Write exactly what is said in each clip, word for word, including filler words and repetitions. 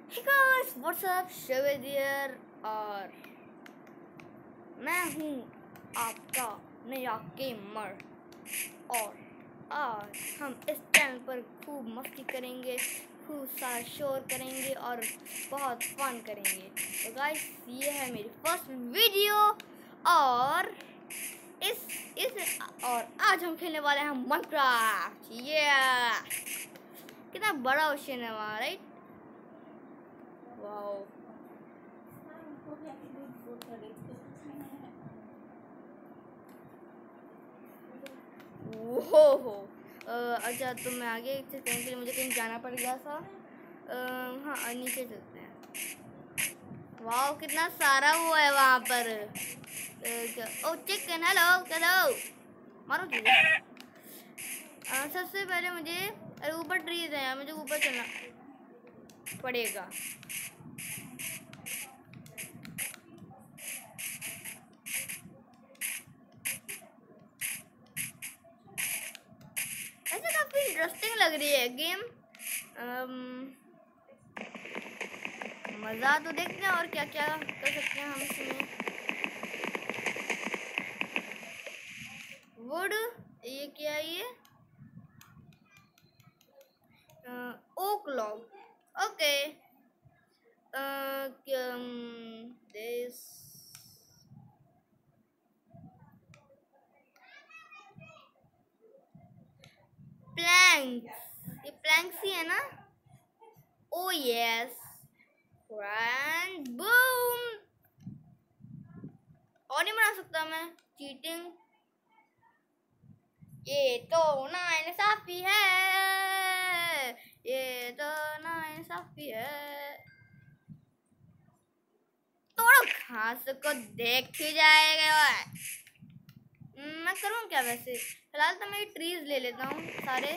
Hey guys, what's up? Shivid here और मैं हूँ आपका नया गेमर और आज हम इस चैनल पर खूब मस्ती करेंगे, खूब सारा शोर करेंगे और बहुत फन करेंगे। तो गाइस ये है मेरी फर्स्ट वीडियो और इस इस और आज हम खेलने वाले हैं माइनक्राफ्ट। ये कितना बड़ा ओशन है वहाँ, राइट? वाओ, हो हो अच्छा, तो मैं आगे एक्सेस करने के लिए मुझे कहीं जाना पड़ गया था। हाँ, नीचे चलते हैं। वाओ, कितना सारा वो है वहाँ पर। ओ चिकन, हेलो हेलो, मारो तुझे। सबसे पहले मुझे, अरे ऊपर ट्रीज है, मुझे ऊपर चलना पड़ेगा। ऐसे काफी इंटरेस्टिंग लग रही है गेम। मज़ा तो देखते हैं और क्या क्या कर सकते हैं हम इसमें। वुड, ये क्या है? ये oak log, okay. This planks, ये प्लैंक्स ही है ना? Oh yes, boom. और नहीं बना सकता मैं, चीटिंग। ये तो नाइंसाफी है, ये तो नाइंसाफी है। तोड़ो घास को, देख ही जाएगा। मैं करूँ क्या वैसे? फिलहाल तो मैं ट्रीज ले लेता हूँ सारे।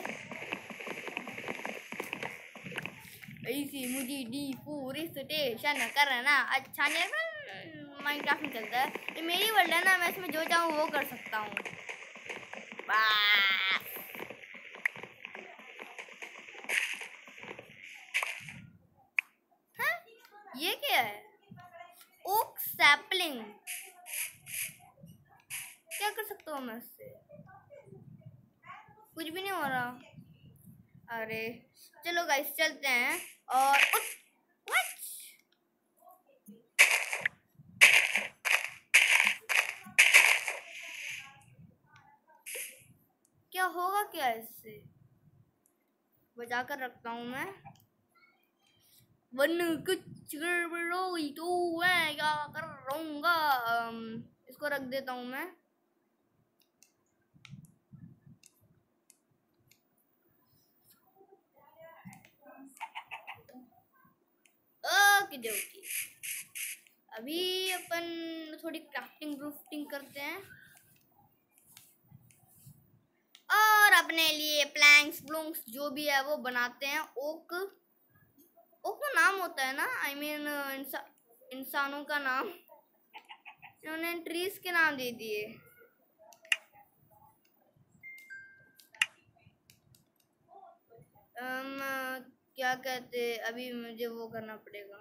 ऐसी मुझे डिफॉरेस्टेशन करना अच्छा नहीं, माइनक्राफ्ट में चलता है। ये मेरी वर्ल्ड है ना, मैं इसमें जो चाहूँ वो कर सकता हूँ। हाँ? ये क्या है? ओक सैपलिंग, क्या कर सकता हूँ मैं इससे? कुछ भी नहीं हो रहा। अरे चलो गाइस चलते हैं और क्या होगा क्या इससे? बचा कर रखता हूँ मैं, वरना कुछ गड़बड़ोई तो मैं क्या कर रहूँगा। इसको रख देता हूँ मैं। ओके ओके, अभी अपन थोड़ी क्राफ्टिंग ब्रूफ्टिंग करते हैं और अपने लिए प्लैंक्स ब्लूंक्स जो भी है वो बनाते हैं। ओक, ओक का नाम होता है ना, आई I मीन mean, इंसा, इंसानों का नाम, इन्होंने ट्रीज के नाम दे दिए। um, क्या कहते, अभी मुझे वो करना पड़ेगा,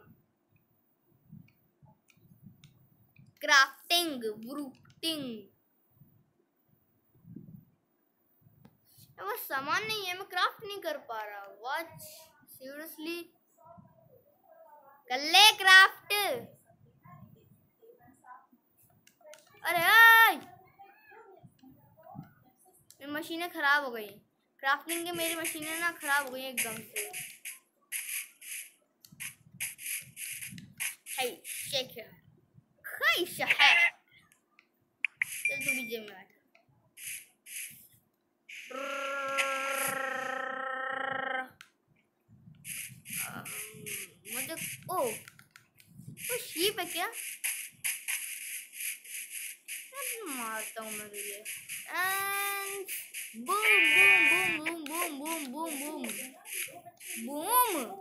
क्राफ्टिंग ब्रूफ्टिंग। वो सामान नहीं है, मैं क्राफ्ट नहीं कर पा रहा। What, seriously? कर ले क्राफ्ट। अरे मेरी मशीनें खराब हो गई, क्राफ्टिंग के मेरी मशीनें ना खराब हो गई एकदम से। हाय शेक है, हाय शहर। चल थोड़ी जिम में मुझे, ओ तो शीप है क्या? मारता हूँ मैं तुझे। And boom boom boom boom boom boom boom boom.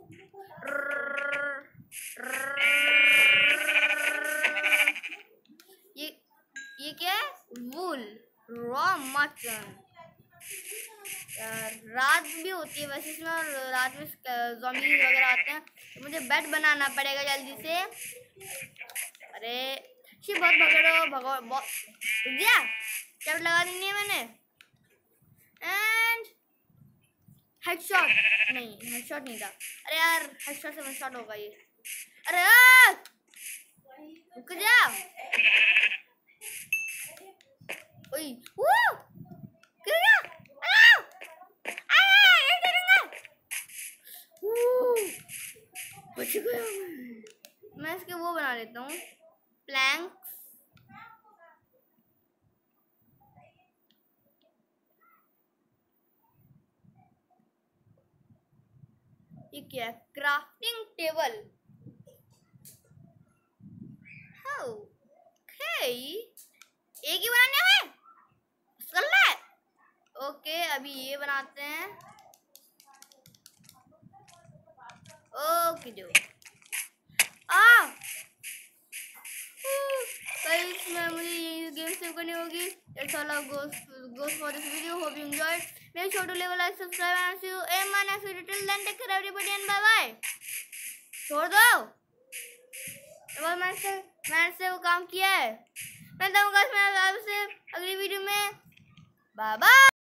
ये ये क्या है? Wool, raw mutton. रात भी होती है वैसे इसमें, और रात में ज़ॉम्बी वगैरह आते हैं तो मुझे बेड बनाना पड़ेगा जल्दी से। अरे शी बहुत भगड़ो भगो बहुत रुक गया। चोट लगा दी है मैंने। एंड हेडशॉट नहीं, हेडशॉट नहीं था। अरे यार हेडशॉट से वन शॉट होगा ये। अरे रुक जा। ओए वो गिर गया। बच गया मैं। मैं इसके वो बना लेता हूँ प्लैंक्स। ये क्या है? Crafting table. ओके एक ही बनाने है कर ले। ओके अभी ये बनाते हैं। ओके जो आ कल इसमें मुझे ये गेम सेव करनी होगी। That's all of goes goes for this video. Hope you enjoyed. Make sure to leave a like, subscribe, and see you in my next video. Till then, take care everybody and bye bye. छोड़ दो। तो मैंने से मैंने से वो काम किया है। मैं तो आपसे अगली वीडियो में बाय बाय।